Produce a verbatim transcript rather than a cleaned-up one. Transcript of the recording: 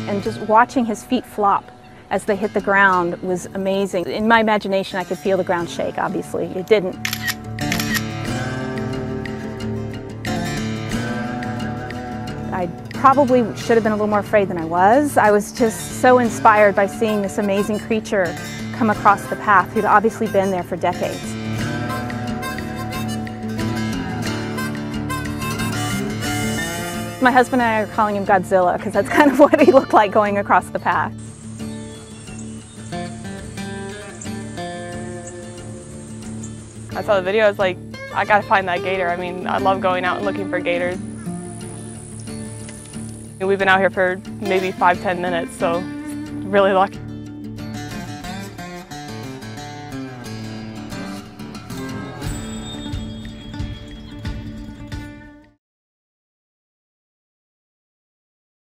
and just watching his feet flop as they hit the ground was amazing. In my imagination, I could feel the ground shake, obviously. It didn't. I probably should have been a little more afraid than I was. I was just so inspired by seeing this amazing creature come across the path who'd obviously been there for decades. My husband and I are calling him Godzilla because that's kind of what he looked like going across the path. I saw the video, I was like, I gotta find that gator. I mean, I love going out and looking for gators. We've been out here for maybe five, ten minutes, so really lucky.